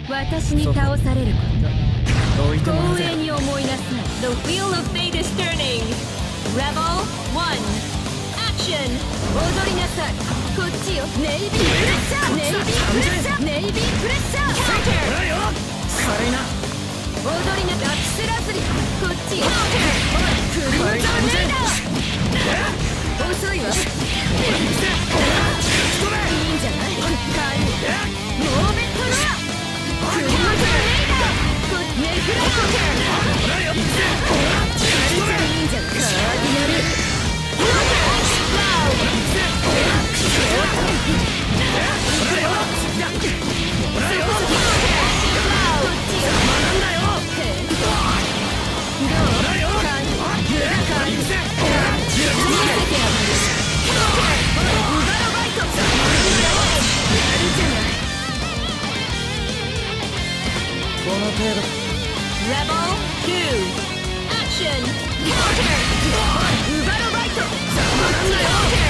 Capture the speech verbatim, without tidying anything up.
私に倒されること。 どいてもらうぜ。 光栄に思いなさい。The wheel of fate is turning. Rebel one. Action. 踊りなさい。こっちよ。ネイビープレッシャー。ネイビープレッシャー。ネイビープレッシャー。 ほらよ。軽いな。 踊りなアクセラズリ。こっちよ。クリムゾンレイダー。遅いわ。いいんじゃない。モーメントロア。クリムゾンレイダー。ネフラコーケー。いいんじゃない。カーディナル。ローこの程度。 Rebel two. Action. Counter. ウバロバイト。邪魔なんだよ。